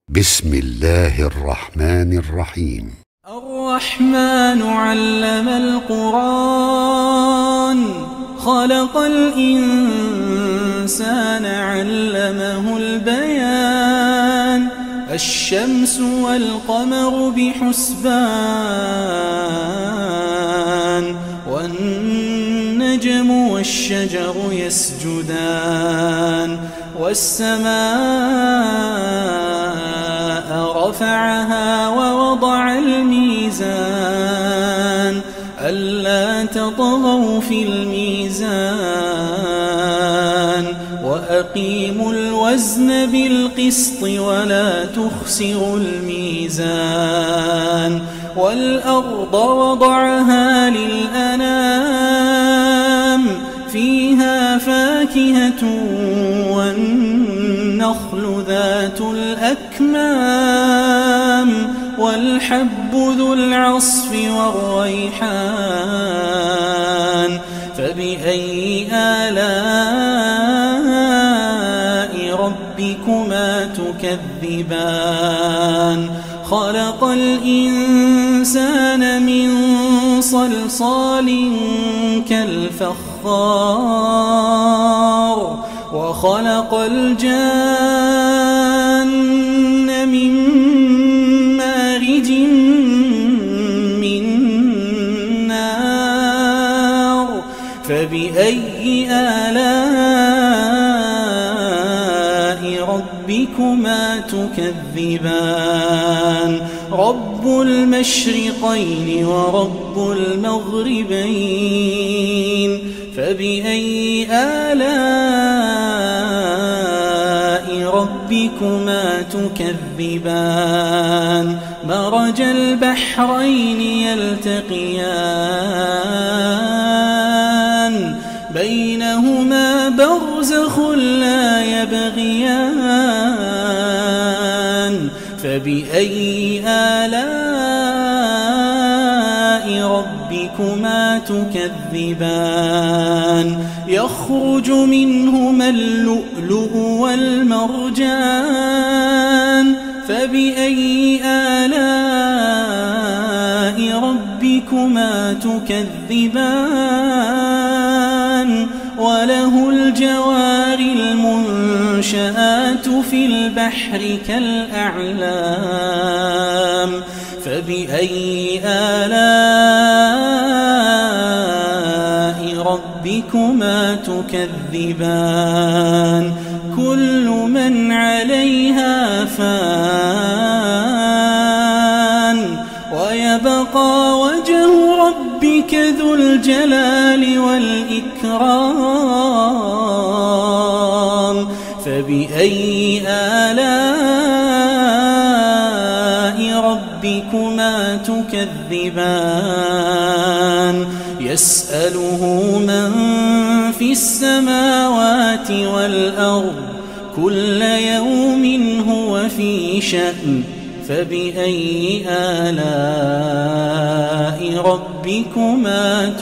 بسم الله الرحمن الرحيم. الرحمن علم القرآن، خلق الإنسان علمه البيان. الشمس والقمر بحسبان، والنجم والشجر يسجدان. والسماء رفعها ووضع الميزان، ألا تطغوا في الميزان. وأقيموا الوزن بالقسط ولا تخسروا الميزان. والأرض وضعها للأنام، فيها فاكهة والنخل ذات الأكمام، والحب ذو العصف والريحان. فبأي آلاء ربكما تكذبان؟ خلق الإنسان من صلصال كالفخار، وخلق الجان من مارج من نار. فبأي آلاء ربكما تكذبان؟ رب المشرقين ورب المغربين. فبأي آلاء ربكما تكذبان؟ مرج البحرين يلتقيان، بينهما برزخ لا يبغيان. فبأي آلاء ربكما تكذبان؟ يخرج منهما اللؤلؤ والمرجان. فبأي آلاء ربكما تكذبان؟ وله الجوار المنشآت في البحر كالأعلام. فبأي آلاء ربكما تكذبان؟ كل من عليها فان، ويبقى وجه ربك ذو الجلال والإكرام. فبأي آلاء ربكما تكذبان؟ يسأله من في السماوات والأرض، كل يوم هو في شأن. فبأي آلاء ربكما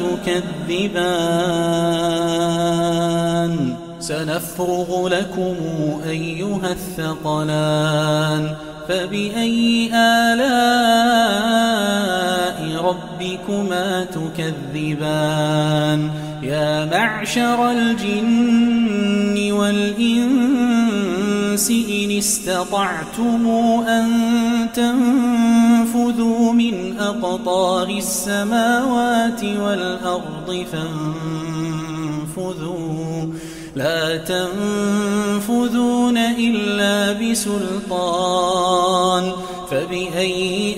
تكذبان؟ سنفرغ لكم أيها الثقلان. فبأي آلاء ربكما تكذبان؟ يا معشر الجن والإنس إن استطعتم أن تنفذوا من أقطار السماوات والأرض فانفذوا، لا تنفذون إلا بسلطان. فبأي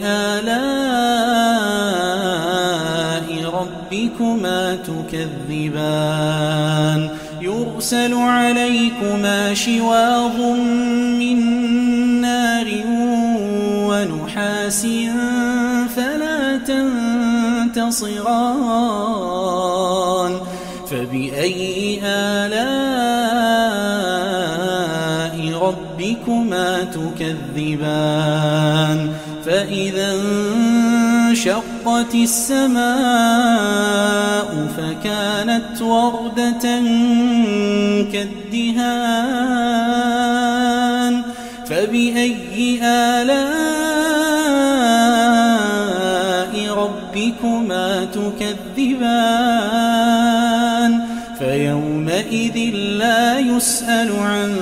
آلاء ربكما تكذبان؟ يرسل عليكما شواظ من نار ونحاس فلا تنتصران. فبأي آلاء ربكما تكذبان؟ فإذا انشقت السماء فكانت وردة كالدهان. فبأي آلاء ربكما تكذبان فيومئذ لا يسأل عن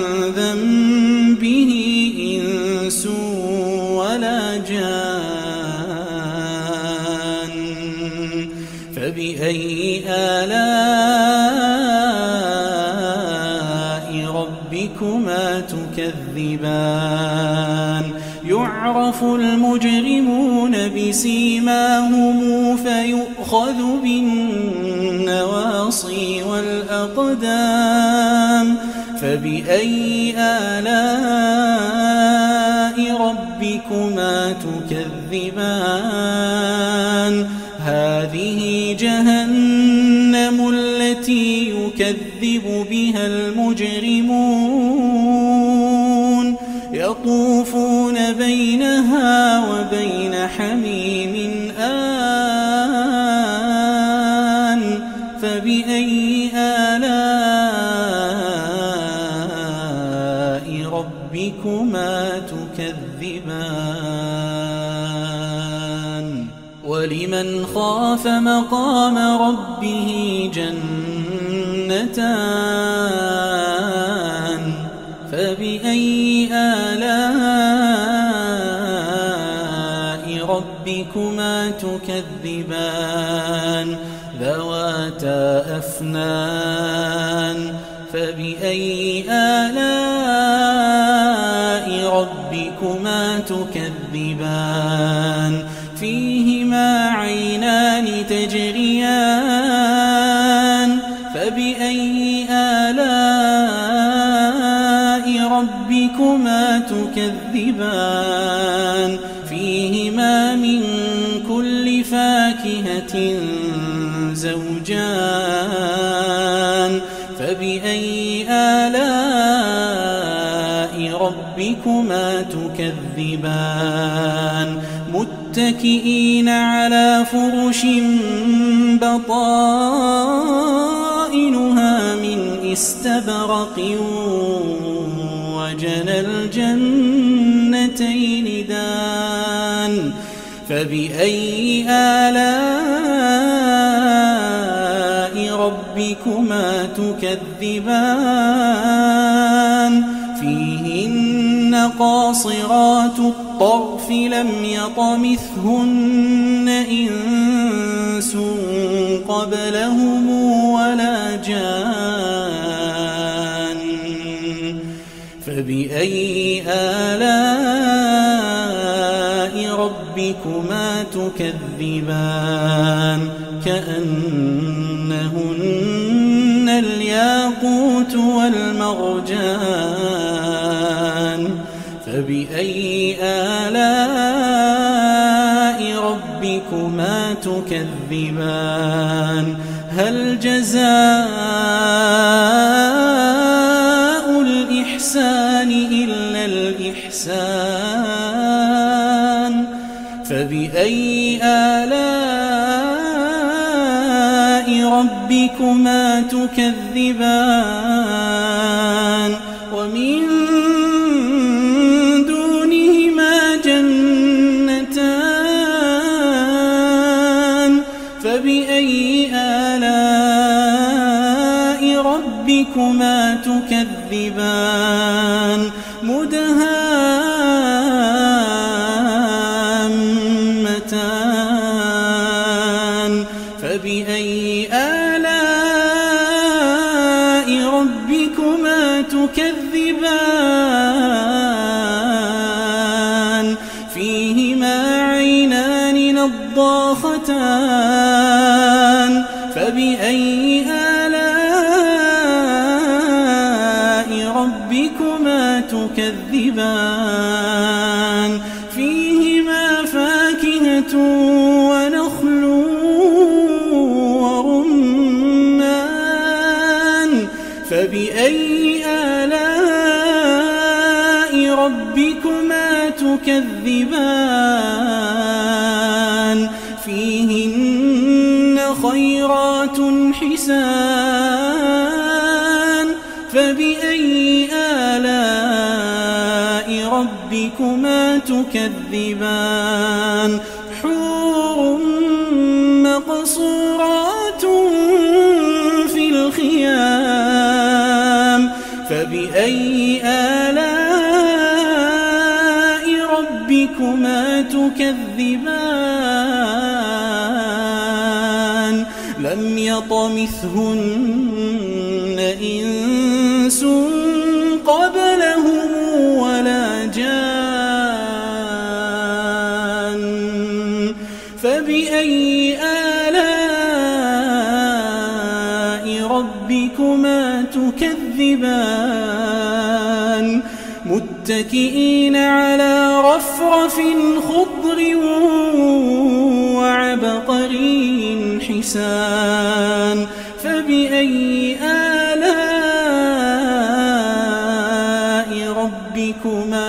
ذنبه إنس ولا جان فبأي آلاء ربكما تكذبان يعرف المجرمون بسيماهم فيؤخذ بالنواصي والأقدام فبأي آلاء ربكما تكذبان هذه جهنم التي يكذب بها المجرمون يطوفون بينها وبين حميم آن فبأي آلاء ربكما تكذبان ولمن خاف مقام ربه جنتان فبأي آلاء ربكما تكذبان ذواتا أفنان فبأي آلاء ربكما تكذبان فيهما عينان تجريان فبأي آلاء ربكما تكذبان فيهما من كل فاكهة زوجان فبأي آلاء ربكما تكذبان متكئين على فرش بطائنها من استبرق وجنى الجنتين دان فبأي آلاء ربكما تكذبان فيهن قاصرات الطرف لم يطمثهن إنس قبلهم ولا جان فبأي آلاء ربكما تكذبان كأنهن الياقوت والمرجان فبأي آلاء ربكما تكذبان هل جزاء الإحسان إلا الإحسان فبأي آلاء ربكما تكذبان ومن دونهما جنتان فبأي آلاء ربكما تكذبان مدهامتان فبأي آلاء ربكما تكذبان فيهما عينان نضاختان فبأي آلاء ربكما تكذبان فيهما فاكهة ونخل ورمان فبأي آلاء ربكما تكذبان فيهن خيرات حسان فبأي آلاء ربكما تكذبان حور مقصورات في الخيام فبأي آلاء ربكما تكذبان لم يطمثهن إنس قبلهم ولا جان فبأي آلاء ربكما تكذبان متكئين على رفرف خضر وعبقري حسان فبأي آلاء ربكما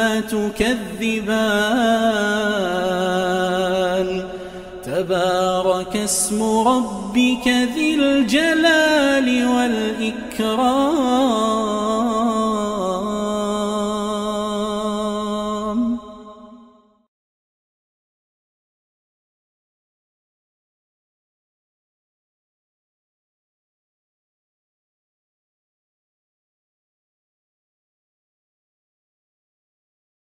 تكذبان تبارك اسم ربك ذي الجلال والإكرام